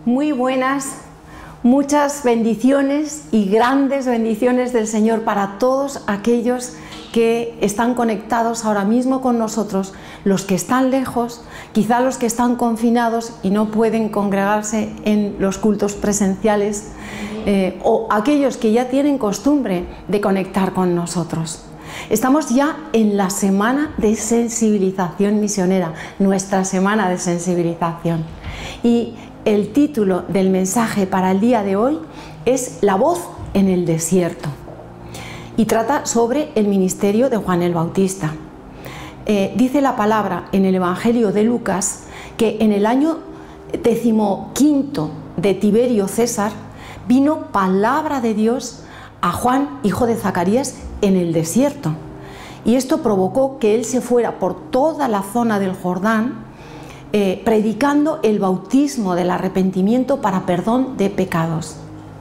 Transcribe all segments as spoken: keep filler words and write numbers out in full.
Muy buenas, muchas bendiciones y grandes bendiciones del Señor para todos aquellos que están conectados ahora mismo con nosotros, los que están lejos, quizá los que están confinados y no pueden congregarse en los cultos presenciales, eh, o aquellos que ya tienen costumbre de conectar con nosotros. Estamos ya en la semana de sensibilización misionera, nuestra semana de sensibilización. Y el título del mensaje para el día de hoy es La voz en el desierto. Y trata sobre el ministerio de Juan el Bautista. Eh, dice la palabra en el Evangelio de Lucas que en el año decimoquinto de Tiberio César vino palabra de Dios a Juan, hijo de Zacarías, en el desierto. Y esto provocó que él se fuera por toda la zona del Jordán eh, predicando el bautismo del arrepentimiento para perdón de pecados.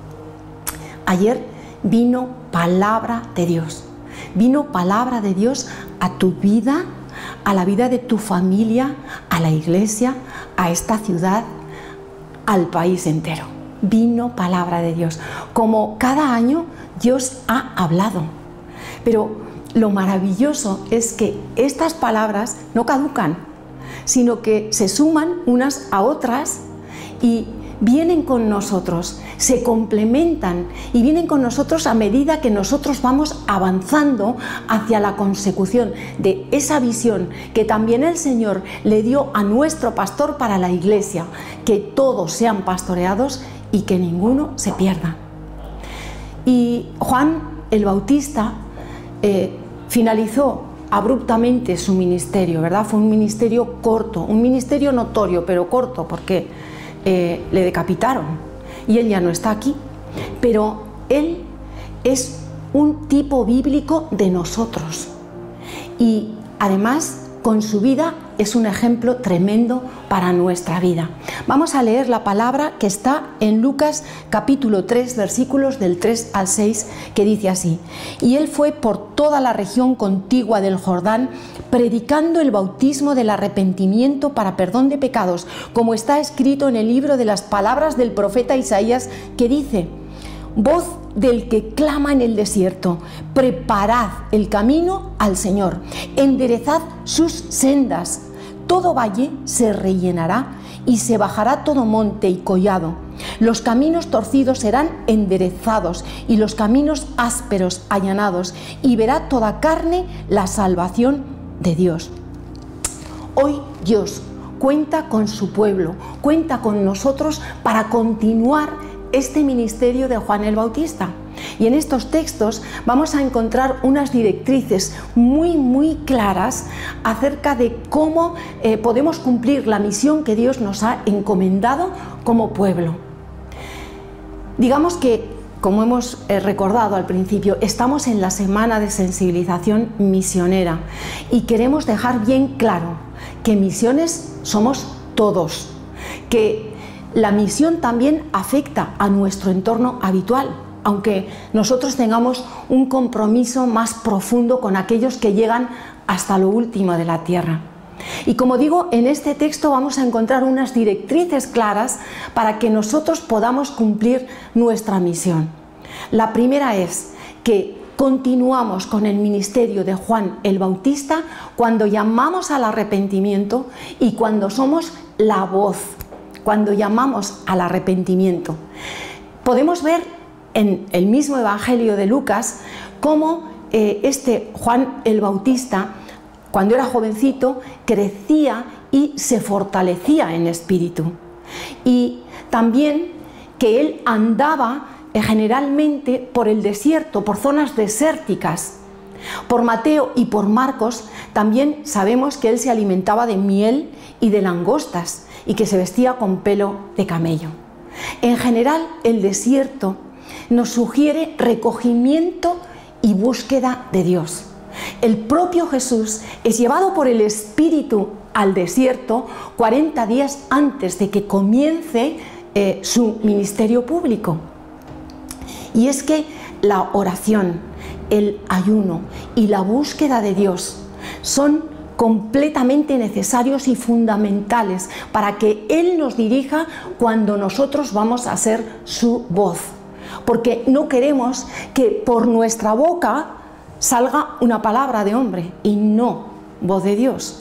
Ayer vino palabra de Dios. Vino palabra de Dios a tu vida, a la vida de tu familia, a la iglesia, a esta ciudad, al país entero. Vino palabra de Dios. Como cada año Dios ha hablado. Pero lo maravilloso es que estas palabras no caducan, sino que se suman unas a otras y vienen con nosotros, se complementan y vienen con nosotros a medida que nosotros vamos avanzando hacia la consecución de esa visión que también el Señor le dio a nuestro pastor para la iglesia, que todos sean pastoreados y que ninguno se pierda. Y Juan el Bautista eh, finalizó abruptamente su ministerio, ¿verdad? Fue un ministerio corto, un ministerio notorio, pero corto, porque eh, le decapitaron y él ya no está aquí. Pero él es un tipo bíblico de nosotros y además con su vida es un ejemplo tremendo para nuestra vida. Vamos a leer la palabra que está en Lucas capítulo tres, versículos del tres al seis, que dice así: y él fue por toda la región contigua del Jordán, predicando el bautismo del arrepentimiento para perdón de pecados, como está escrito en el libro de las palabras del profeta Isaías, que dice: voz del que clama en el desierto, preparad el camino al Señor, enderezad sus sendas. Todo valle se rellenará y se bajará todo monte y collado. Los caminos torcidos serán enderezados y los caminos ásperos allanados, y verá toda carne la salvación de Dios. Hoy Dios cuenta con su pueblo, cuenta con nosotros para continuar este ministerio de Juan el Bautista. Y en estos textos vamos a encontrar unas directrices muy muy claras acerca de cómo eh, podemos cumplir la misión que Dios nos ha encomendado como pueblo. Digamos que, como hemos eh, recordado al principio, estamos en la semana de sensibilización misionera y queremos dejar bien claro que misiones somos todos, que la misión también afecta a nuestro entorno habitual, aunque nosotros tengamos un compromiso más profundo con aquellos que llegan hasta lo último de la tierra. Y como digo, en este texto vamos a encontrar unas directrices claras para que nosotros podamos cumplir nuestra misión. La primera es que continuamos con el ministerio de Juan el Bautista cuando llamamos al arrepentimiento y cuando somos la voz, cuando llamamos al arrepentimiento. Podemos ver en el mismo Evangelio de Lucas cómo eh, este Juan el Bautista, cuando era jovencito, crecía y se fortalecía en espíritu. Y también que él andaba eh, generalmente por el desierto, por zonas desérticas. Por Mateo y por Marcos también sabemos que él se alimentaba de miel y de langostas y que se vestía con pelo de camello. En general, el desierto nos sugiere recogimiento y búsqueda de Dios. El propio Jesús es llevado por el Espíritu al desierto cuarenta días antes de que comience eh, su ministerio público. Y es que la oración, el ayuno y la búsqueda de Dios son completamente necesarios y fundamentales para que Él nos dirija cuando nosotros vamos a ser su voz. Porque no queremos que por nuestra boca salga una palabra de hombre y no voz de Dios.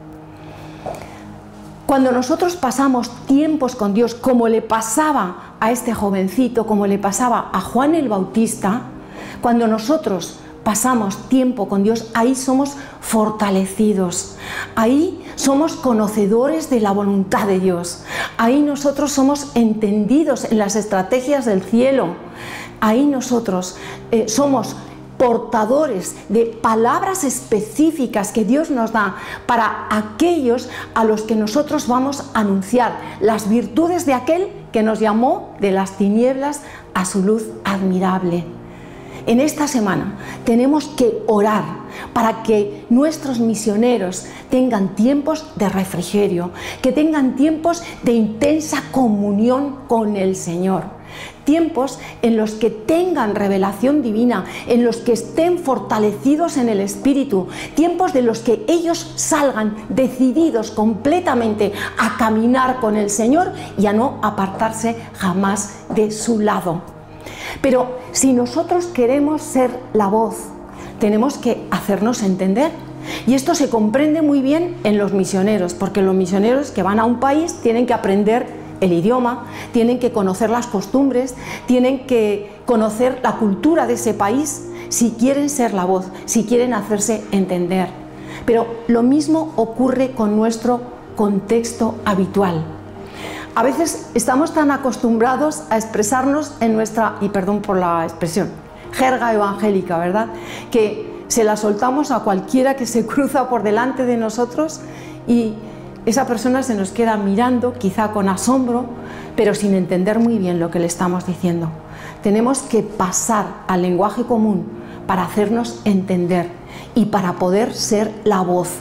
Cuando nosotros pasamos tiempos con Dios, como le pasaba a este jovencito, como le pasaba a Juan el Bautista, cuando nosotros pasamos tiempo con Dios, ahí somos fortalecidos, ahí somos conocedores de la voluntad de Dios, ahí nosotros somos entendidos en las estrategias del cielo, ahí nosotros eh, somos portadores de palabras específicas que Dios nos da para aquellos a los que nosotros vamos a anunciar las virtudes de aquel que nos llamó de las tinieblas a su luz admirable. En esta semana tenemos que orar para que nuestros misioneros tengan tiempos de refrigerio, que tengan tiempos de intensa comunión con el Señor. Tiempos en los que tengan revelación divina, en los que estén fortalecidos en el Espíritu, tiempos de los que ellos salgan decididos completamente a caminar con el Señor y a no apartarse jamás de su lado. Pero si nosotros queremos ser la voz, tenemos que hacernos entender. Y esto se comprende muy bien en los misioneros, porque los misioneros que van a un país tienen que aprender el idioma, tienen que conocer las costumbres, tienen que conocer la cultura de ese país si quieren ser la voz, si quieren hacerse entender. Pero lo mismo ocurre con nuestro contexto habitual. A veces estamos tan acostumbrados a expresarnos en nuestra, y perdón por la expresión, jerga evangélica, ¿verdad?, que se la soltamos a cualquiera que se cruza por delante de nosotros y esa persona se nos queda mirando, quizá con asombro, pero sin entender muy bien lo que le estamos diciendo. Tenemos que pasar al lenguaje común para hacernos entender y para poder ser la voz.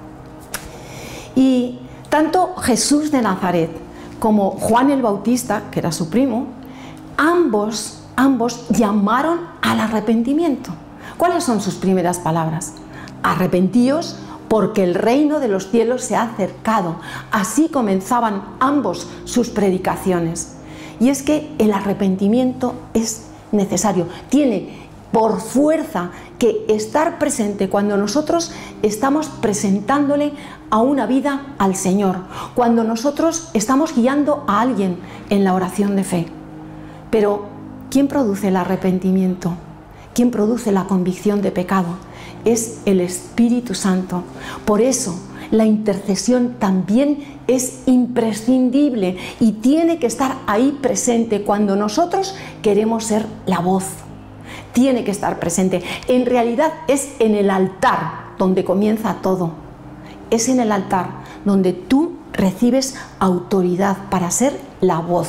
Y tanto Jesús de Nazaret como Juan el Bautista, que era su primo, ambos, ambos llamaron al arrepentimiento. ¿Cuáles son sus primeras palabras? Arrepentíos, porque el reino de los cielos se ha acercado. Así comenzaban ambos sus predicaciones. Y es que el arrepentimiento es necesario, tiene por fuerza que estar presente cuando nosotros estamos presentándole a una vida al Señor, cuando nosotros estamos guiando a alguien en la oración de fe. Pero, ¿quién produce el arrepentimiento? ¿Quién produce la convicción de pecado? Es el Espíritu Santo. Por eso la intercesión también es imprescindible y tiene que estar ahí presente cuando nosotros queremos ser la voz. Tiene que estar presente. En realidad es en el altar donde comienza todo. Es en el altar donde tú recibes autoridad para ser la voz.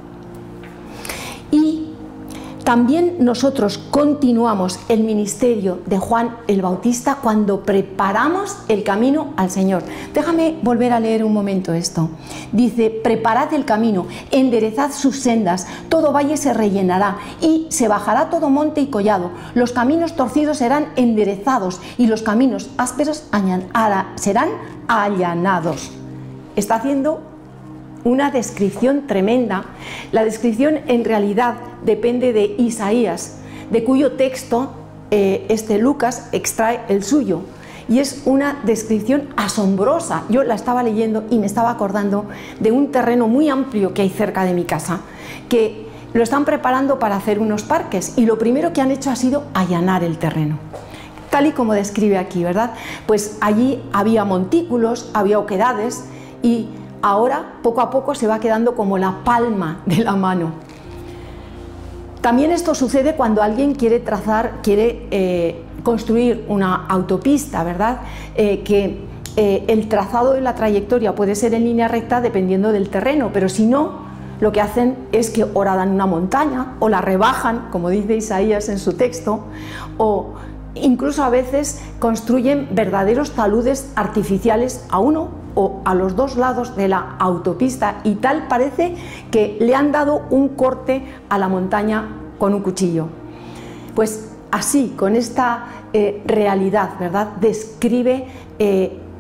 Y también nosotros continuamos el ministerio de Juan el Bautista cuando preparamos el camino al Señor. Déjame volver a leer un momento esto. Dice, preparad el camino, enderezad sus sendas, todo valle se rellenará y se bajará todo monte y collado. Los caminos torcidos serán enderezados y los caminos ásperos serán allanados. Está haciendo una descripción tremenda. La descripción en realidad depende de Isaías, de cuyo texto eh, este Lucas extrae el suyo. Y es una descripción asombrosa. Yo la estaba leyendo y me estaba acordando de un terreno muy amplio que hay cerca de mi casa, que lo están preparando para hacer unos parques y lo primero que han hecho ha sido allanar el terreno. Tal y como describe aquí, ¿verdad? Pues allí había montículos, había oquedades y ahora, poco a poco, se va quedando como la palma de la mano. También esto sucede cuando alguien quiere trazar, quiere eh, construir una autopista, ¿verdad? Eh, que eh, el trazado y la trayectoria puede ser en línea recta dependiendo del terreno, pero si no, lo que hacen es que o dan una montaña, o la rebajan, como dice Isaías en su texto, o incluso a veces construyen verdaderos taludes artificiales a uno o a los dos lados de la autopista y tal parece que le han dado un corte a la montaña con un cuchillo. Pues así, con esta eh, realidad, ¿verdad?, describe eh,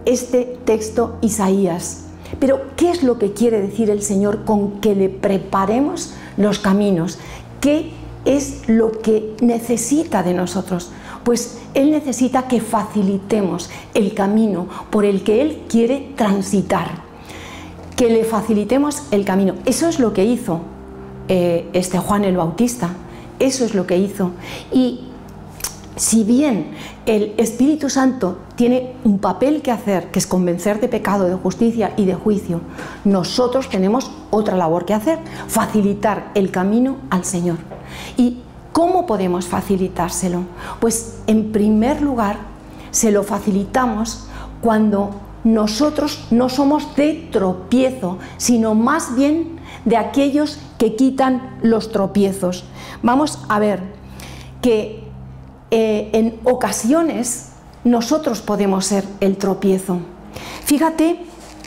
este texto Isaías. Pero, ¿qué es lo que quiere decir el Señor con que le preparemos los caminos? ¿Qué es lo que necesita de nosotros? Pues Él necesita que facilitemos el camino por el que Él quiere transitar. Que le facilitemos el camino. Eso es lo que hizo eh, este Juan el Bautista. Eso es lo que hizo. Y si bien el Espíritu Santo tiene un papel que hacer, que es convencer de pecado, de justicia y de juicio, nosotros tenemos otra labor que hacer: facilitar el camino al Señor. ¿Y cómo podemos facilitárselo? Pues en primer lugar se lo facilitamos cuando nosotros no somos de tropiezo, sino más bien de aquellos que quitan los tropiezos. Vamos a ver que Eh, en ocasiones nosotros podemos ser el tropiezo. Fíjate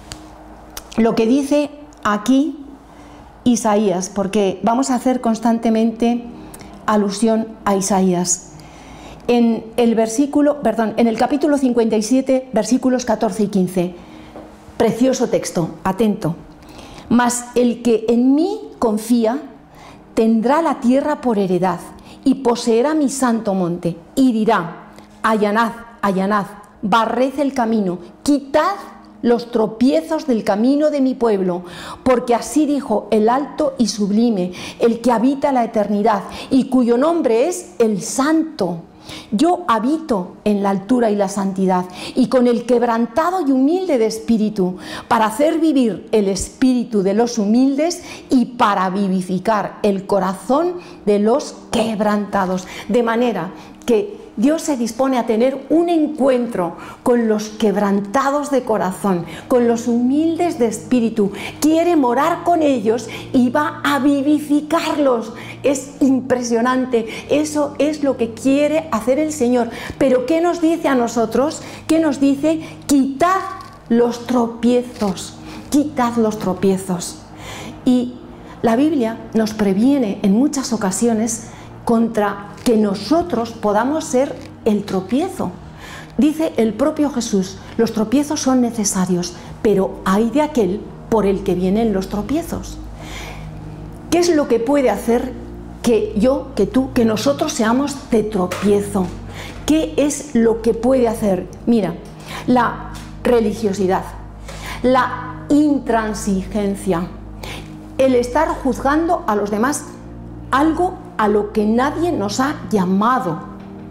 lo que dice aquí Isaías, porque vamos a hacer constantemente alusión a Isaías. En el versículo, perdón, en el capítulo cincuenta y siete, versículos catorce y quince. Precioso texto, atento. Mas el que en mí confía tendrá la tierra por heredad y poseerá mi santo monte, y dirá: allanad, allanad, barred el camino, quitad los tropiezos del camino de mi pueblo, porque así dijo el alto y sublime, el que habita la eternidad, y cuyo nombre es el Santo. Yo habito en la altura y la santidad, y con el quebrantado y humilde de espíritu, para hacer vivir el espíritu de los humildes y para vivificar el corazón de los quebrantados. De manera que Dios se dispone a tener un encuentro con los quebrantados de corazón, con los humildes de espíritu. Quiere morar con ellos y va a vivificarlos. Es impresionante. Eso es lo que quiere hacer el Señor. Pero ¿qué nos dice a nosotros? ¿Qué nos dice? Quitad los tropiezos. Quitad los tropiezos. Y la Biblia nos previene en muchas ocasiones contra que nosotros podamos ser el tropiezo. Dice el propio Jesús: los tropiezos son necesarios, pero hay de aquel por el que vienen los tropiezos. ¿Qué es lo que puede hacer que yo, que tú, que nosotros seamos de tropiezo? ¿Qué es lo que puede hacer? Mira, la religiosidad, la intransigencia, el estar juzgando a los demás algo a lo que nadie nos ha llamado,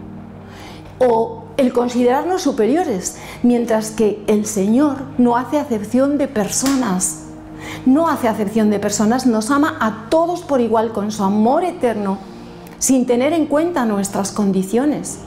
o el considerarnos superiores, mientras que el Señor no hace acepción de personas, no hace acepción de personas, nos ama a todos por igual con su amor eterno, sin tener en cuenta nuestras condiciones.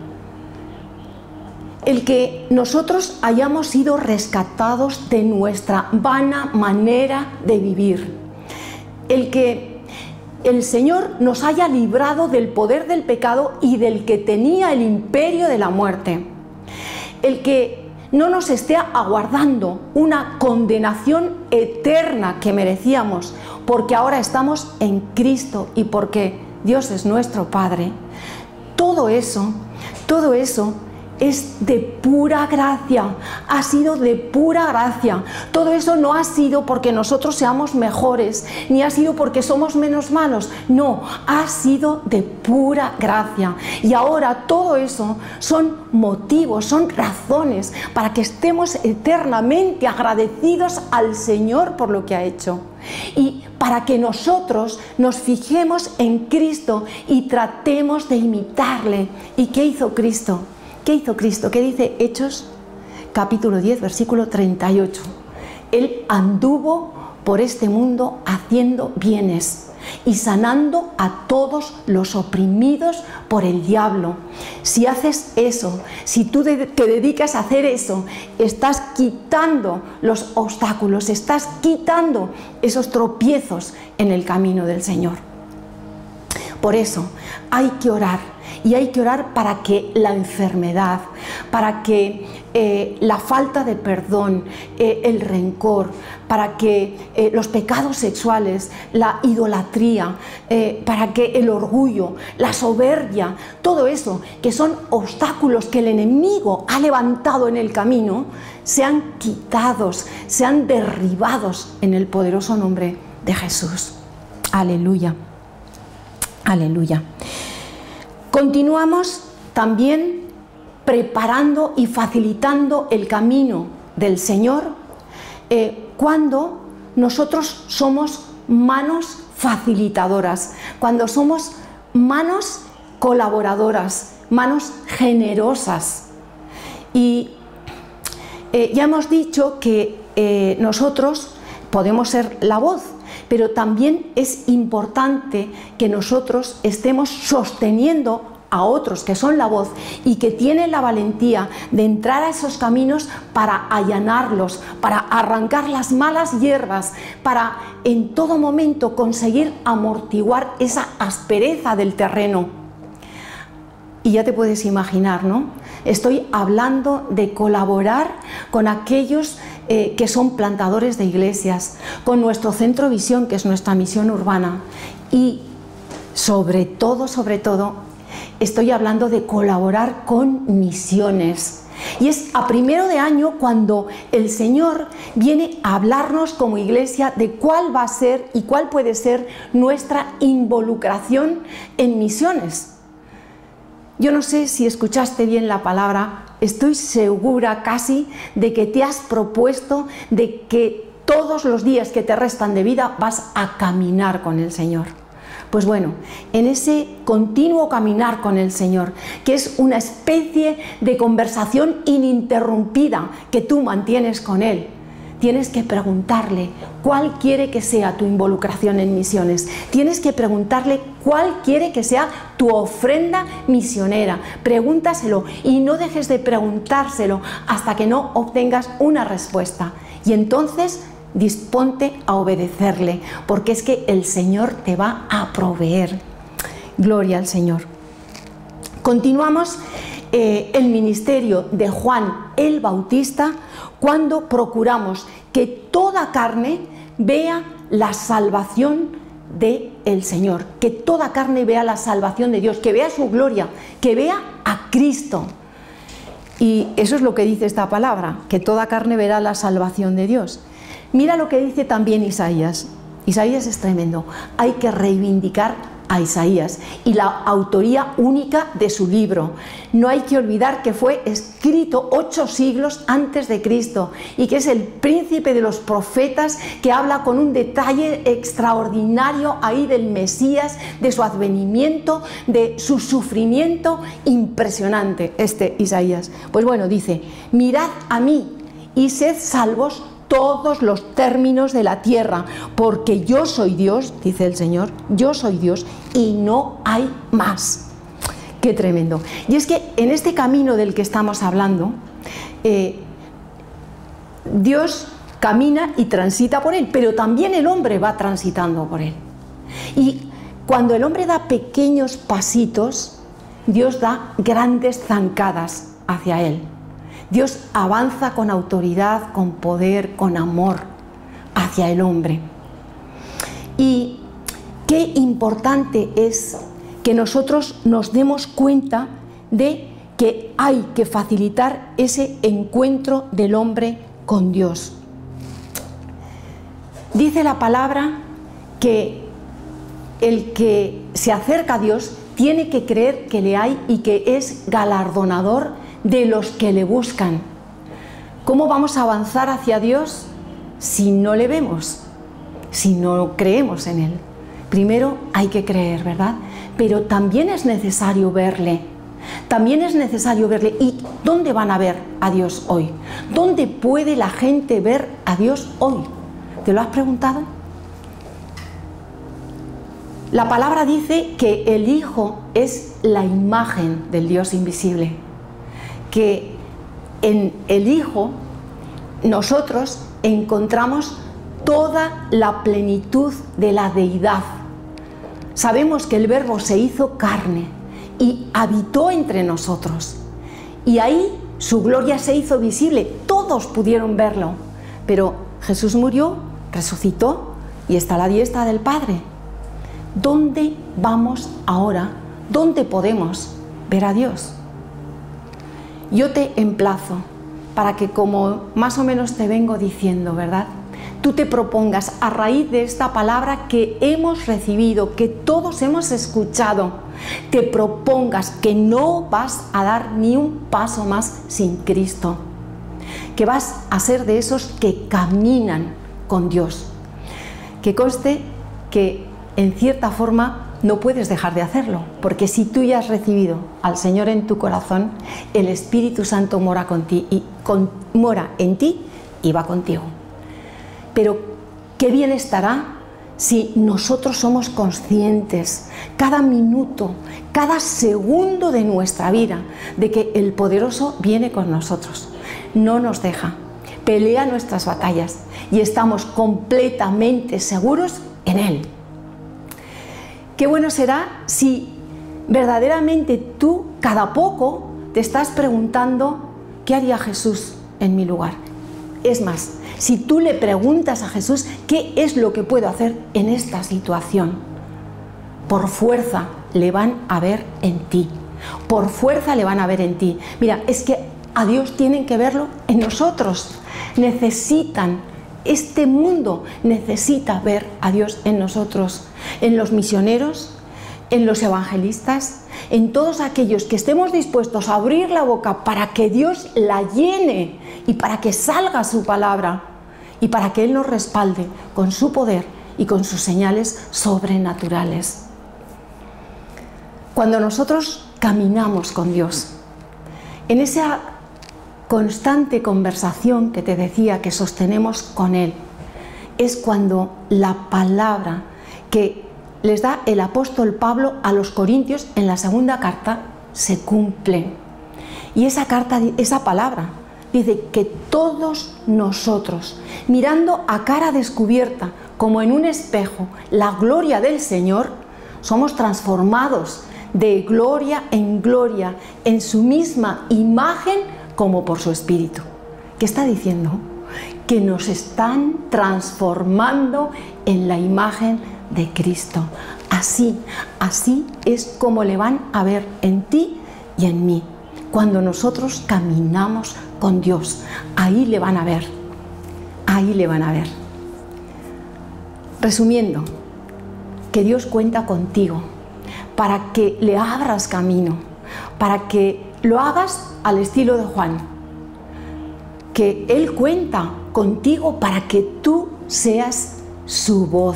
El que nosotros hayamos sido rescatados de nuestra vana manera de vivir, el que el Señor nos haya librado del poder del pecado y del que tenía el imperio de la muerte, el que no nos esté aguardando una condenación eterna que merecíamos, porque ahora estamos en Cristo y porque Dios es nuestro Padre. Todo eso, todo eso es de pura gracia, ha sido de pura gracia. Todo eso no ha sido porque nosotros seamos mejores, ni ha sido porque somos menos malos, no, ha sido de pura gracia. Y ahora todo eso son motivos, son razones para que estemos eternamente agradecidos al Señor por lo que ha hecho. Y para que nosotros nos fijemos en Cristo y tratemos de imitarle. ¿Y qué hizo Cristo? ¿Qué hizo Cristo? ¿Qué dice Hechos capítulo diez, versículo treinta y ocho? Él anduvo por este mundo haciendo bienes y sanando a todos los oprimidos por el diablo. Si haces eso, si tú te dedicas a hacer eso, estás quitando los obstáculos, estás quitando esos tropiezos en el camino del Señor. Por eso hay que orar, y hay que orar para que la enfermedad, para que eh, la falta de perdón, eh, el rencor, para que eh, los pecados sexuales, la idolatría, eh, para que el orgullo, la soberbia, todo eso que son obstáculos que el enemigo ha levantado en el camino, sean quitados, sean derribados en el poderoso nombre de Jesús. Aleluya, aleluya. Continuamos también preparando y facilitando el camino del Señor eh, cuando nosotros somos manos facilitadoras, cuando somos manos colaboradoras, manos generosas. Y eh, ya hemos dicho que eh, nosotros podemos ser la voz, pero también es importante que nosotros estemos sosteniendo a otros que son la voz y que tienen la valentía de entrar a esos caminos para allanarlos, para arrancar las malas hierbas, para en todo momento conseguir amortiguar esa aspereza del terreno. Y ya te puedes imaginar, ¿no? Estoy hablando de colaborar con aquellos eh, que son plantadores de iglesias, con nuestro Centro Visión, que es nuestra misión urbana, y sobre todo, sobre todo, estoy hablando de colaborar con misiones. Y es a primero de año cuando el Señor viene a hablarnos como iglesia de cuál va a ser y cuál puede ser nuestra involucración en misiones. Yo no sé si escuchaste bien la palabra, estoy segura casi de que te has propuesto de que todos los días que te restan de vida vas a caminar con el Señor. Pues bueno, en ese continuo caminar con el Señor, que es una especie de conversación ininterrumpida que tú mantienes con Él, tienes que preguntarle cuál quiere que sea tu involucración en misiones. Tienes que preguntarle cuál quiere que sea tu ofrenda misionera. Pregúntaselo y no dejes de preguntárselo hasta que no obtengas una respuesta. Y entonces disponte a obedecerle, porque es que el Señor te va a proveer. Gloria al Señor. Continuamos eh, el ministerio de Juan el Bautista cuando procuramos que toda carne vea la salvación del Señor, que toda carne vea la salvación de Dios, que vea su gloria, que vea a Cristo. Y eso es lo que dice esta palabra, que toda carne verá la salvación de Dios. Mira lo que dice también Isaías. Isaías es tremendo. Hay que reivindicar a Isaías y la autoría única de su libro. No hay que olvidar que fue escrito ocho siglos antes de Cristo y que es el príncipe de los profetas, que habla con un detalle extraordinario ahí del Mesías, de su advenimiento, de su sufrimiento impresionante, este Isaías. Pues bueno, dice: mirad a mí y sed salvos todos los términos de la tierra, porque yo soy Dios, dice el Señor, yo soy Dios y no hay más. Qué tremendo. Y es que en este camino del que estamos hablando, eh, Dios camina y transita por él, pero también el hombre va transitando por él. Y cuando el hombre da pequeños pasitos, Dios da grandes zancadas hacia él. Dios avanza con autoridad, con poder, con amor hacia el hombre. Y qué importante es que nosotros nos demos cuenta de que hay que facilitar ese encuentro del hombre con Dios. Dice la palabra que el que se acerca a Dios tiene que creer que le hay y que es galardonador de los que le buscan. ¿Cómo vamos a avanzar hacia Dios si no le vemos? Si no creemos en Él. Primero hay que creer, ¿verdad? Pero también es necesario verle. También es necesario verle. ¿Y dónde van a ver a Dios hoy? ¿Dónde puede la gente ver a Dios hoy? ¿Te lo has preguntado? La palabra dice que el Hijo es la imagen del Dios invisible, que en el Hijo nosotros encontramos toda la plenitud de la deidad. sabemos que el Verbo se hizo carne y habitó entre nosotros. Y ahí su gloria se hizo visible, todos pudieron verlo. Pero Jesús murió, resucitó y está a la diestra del Padre. ¿Dónde vamos ahora? ¿Dónde podemos ver a Dios? Yo te emplazo para que, como más o menos te vengo diciendo, ¿verdad?, tú te propongas, a raíz de esta palabra que hemos recibido, que todos hemos escuchado, te propongas que no vas a dar ni un paso más sin Cristo, que vas a ser de esos que caminan con Dios. Que conste que en cierta forma no puedes dejar de hacerlo, porque si tú ya has recibido al Señor en tu corazón, el Espíritu Santo mora, con ti y con, mora en ti y va contigo. Pero qué bien estará si nosotros somos conscientes cada minuto, cada segundo de nuestra vida, de que el Poderoso viene con nosotros, no nos deja, pelea nuestras batallas y estamos completamente seguros en Él. Qué bueno será si verdaderamente tú cada poco te estás preguntando ¿qué haría Jesús en mi lugar? Es más, si tú le preguntas a Jesús ¿qué es lo que puedo hacer en esta situación?, por fuerza le van a ver en ti, por fuerza le van a ver en ti. Mira, es que a Dios tienen que verlo en nosotros, necesitan, este mundo necesita ver a Dios en nosotros, en los misioneros, en los evangelistas, en todos aquellos que estemos dispuestos a abrir la boca para que Dios la llene y para que salga su palabra y para que Él nos respalde con su poder y con sus señales sobrenaturales. Cuando nosotros caminamos con Dios, en esa constante conversación que te decía que sostenemos con Él, es cuando la palabra que les da el apóstol Pablo a los Corintios en la segunda carta se cumple. Y esa carta, esa palabra, dice que todos nosotros, mirando a cara descubierta, como en un espejo, la gloria del Señor, somos transformados de gloria en gloria, en su misma imagen, como por su Espíritu. ¿Qué está diciendo? Que nos están transformando en la imagen de Cristo. Así, así es como le van a ver en ti y en mí. Cuando nosotros caminamos con Dios, ahí le van a ver, ahí le van a ver. Resumiendo, que Dios cuenta contigo para que le abras camino, para que lo hagas al estilo de Juan, que Él cuenta contigo para que tú seas su voz.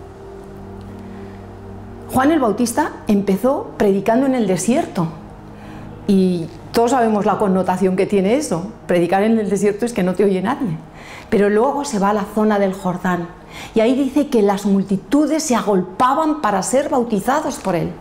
Juan el Bautista empezó predicando en el desierto y todos sabemos la connotación que tiene eso. Predicar en el desierto es que no te oye nadie. Pero luego se va a la zona del Jordán y ahí dice que las multitudes se agolpaban para ser bautizados por Él.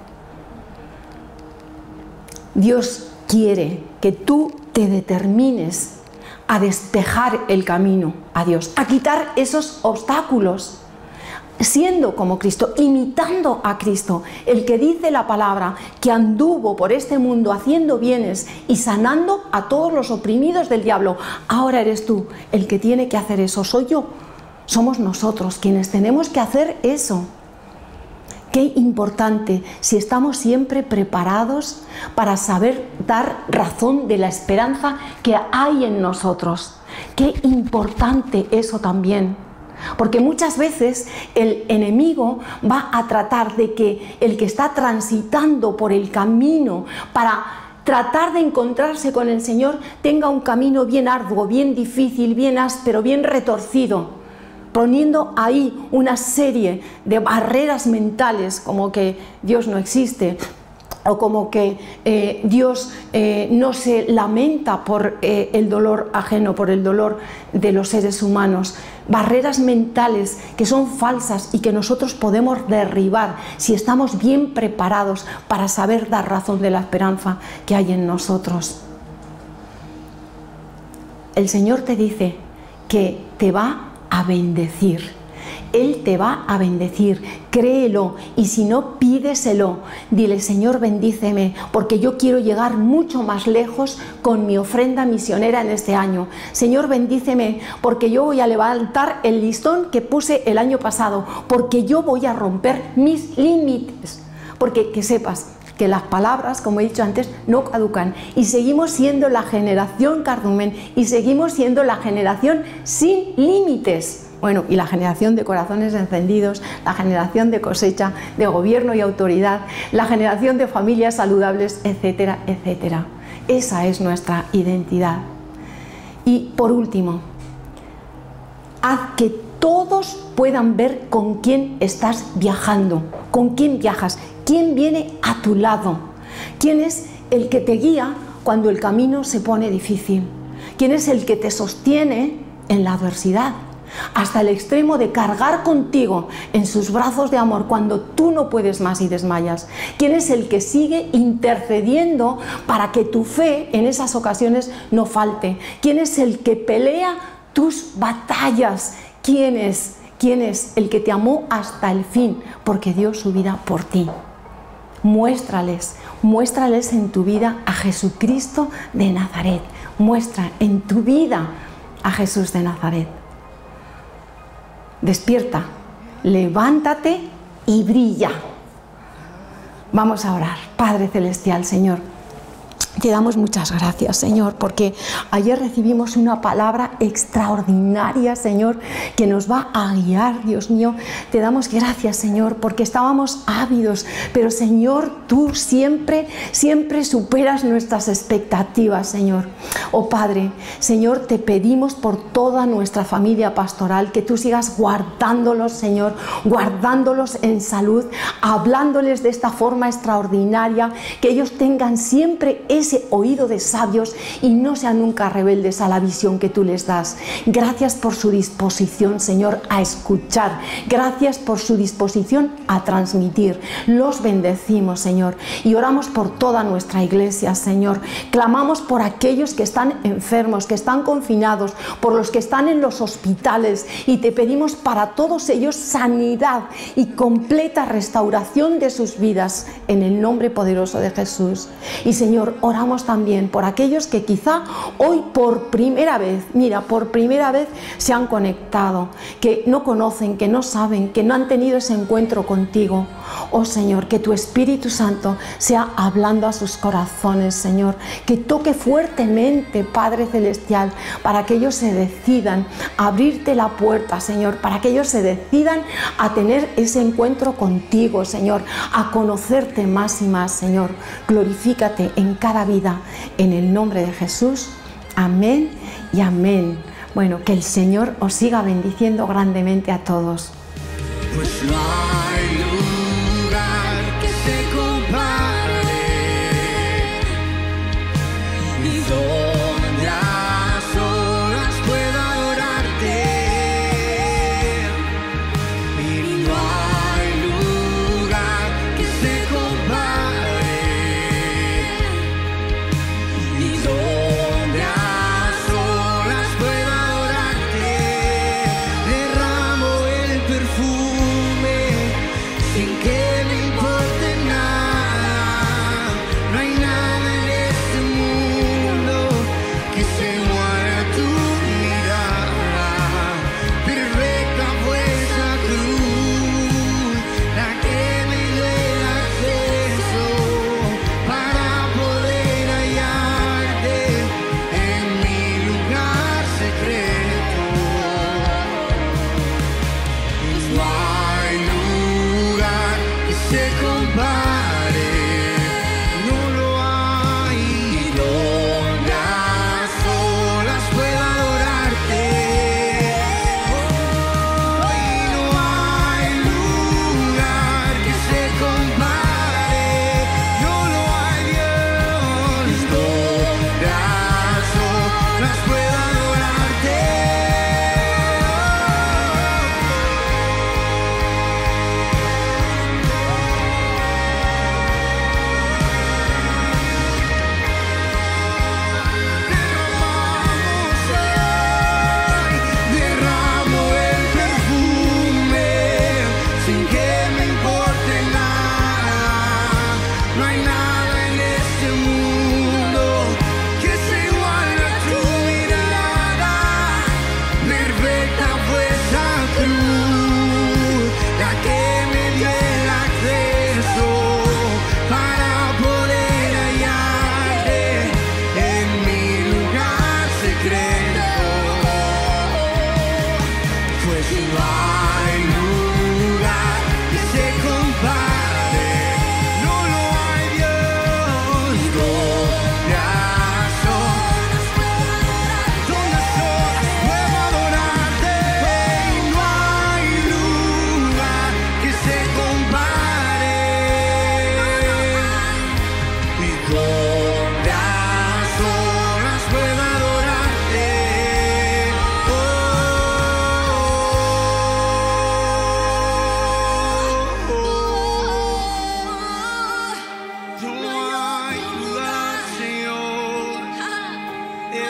Dios quiere que tú te determines a despejar el camino a Dios, a quitar esos obstáculos, siendo como Cristo, imitando a Cristo, el que dice la palabra que anduvo por este mundo haciendo bienes y sanando a todos los oprimidos del diablo. Ahora eres tú el que tiene que hacer eso, soy yo, somos nosotros quienes tenemos que hacer eso. Qué importante si estamos siempre preparados para saber dar razón de la esperanza que hay en nosotros. Qué importante eso también. Porque muchas veces el enemigo va a tratar de que el que está transitando por el camino para tratar de encontrarse con el Señor tenga un camino bien arduo, bien difícil, bien áspero, bien retorcido, poniendo ahí una serie de barreras mentales, como que Dios no existe, o como que eh, Dios eh, no se lamenta por eh, el dolor ajeno, por el dolor de los seres humanos. Barreras mentales que son falsas y que nosotros podemos derribar si estamos bien preparados para saber dar razón de la esperanza que hay en nosotros. El Señor te dice que te va a bendecir Él te va a bendecir, créelo, y si no, pídeselo. Dile: Señor, bendíceme, porque yo quiero llegar mucho más lejos con mi ofrenda misionera en este año. Señor, bendíceme, porque yo voy a levantar el listón que puse el año pasado, porque yo voy a romper mis límites. Porque que sepas que las palabras, como he dicho antes, no caducan, y seguimos siendo la generación cardumen, y seguimos siendo la generación sin límites. Bueno, y la generación de corazones encendidos, la generación de cosecha, de gobierno y autoridad, la generación de familias saludables, etcétera, etcétera. Esa es nuestra identidad. Y por último, haz que todos puedan ver con quién estás viajando, con quién viajas, quién viene a tu lado, quién es el que te guía cuando el camino se pone difícil, quién es el que te sostiene en la adversidad, hasta el extremo de cargar contigo en sus brazos de amor cuando tú no puedes más y desmayas, quién es el que sigue intercediendo para que tu fe en esas ocasiones no falte, quién es el que pelea tus batallas, quién es, quién es el que te amó hasta el fin porque dio su vida por ti. Muéstrales, muéstrales en tu vida a Jesucristo de Nazaret. Muestra en tu vida a Jesús de Nazaret. Despierta, levántate y brilla. Vamos a orar. Padre Celestial, Señor, te damos muchas gracias, Señor, porque ayer recibimos una palabra extraordinaria, Señor, que nos va a guiar, Dios mío. Te damos gracias, Señor, porque estábamos ávidos, pero, Señor, tú siempre, siempre superas nuestras expectativas, Señor. Oh Padre, Señor, te pedimos por toda nuestra familia pastoral que tú sigas guardándolos, Señor, guardándolos en salud, hablándoles de esta forma extraordinaria, que ellos tengan siempre ese oído de sabios y no sean nunca rebeldes a la visión que tú les das. Gracias por su disposición, Señor, a escuchar. Gracias por su disposición a transmitir. Los bendecimos, Señor, y oramos por toda nuestra iglesia, Señor. Clamamos por aquellos que están enfermos, que están confinados, por los que están en los hospitales, y te pedimos para todos ellos sanidad y completa restauración de sus vidas en el nombre poderoso de Jesús. Y, Señor, oramos también por aquellos que quizá hoy por primera vez, mira, por primera vez se han conectado, que no conocen, que no saben, que no han tenido ese encuentro contigo. Oh Señor, que tu Espíritu Santo sea hablando a sus corazones, Señor, que toque fuertemente, Padre Celestial, para que ellos se decidan a abrirte la puerta, Señor, para que ellos se decidan a tener ese encuentro contigo, Señor, a conocerte más y más, Señor. Glorifícate en cada vida, en el nombre de Jesús. Amén y amén. Bueno, que el Señor os siga bendiciendo grandemente a todos. Pues no hay lugar que se compare, ni donde a solas pueda adorarte, y no hay lugar que se compare, ni donde a solas pueda adorarte. Derramo el perfume sin que me importe nada. No hay nada en este mundo hay lugar que se compare, no lo hay, Dios. Donde a solas donde a solas puedo adorarte, y no hay lugar que se compare. Y donde a solas puedo adorarte, oh, no hay lugar, Señor. Eh,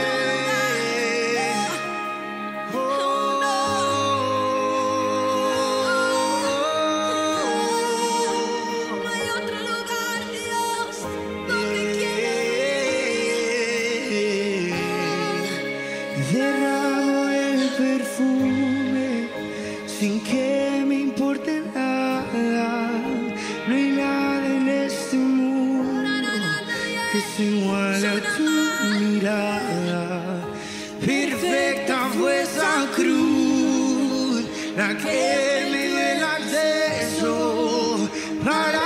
oh, No hay otro lugar, Dios, donde Derramo el perfume sin que me importe nada. No hay nada en este mundo que se iguale a tu mirada. Perfecta fue esa cruz, la que me dio el acceso para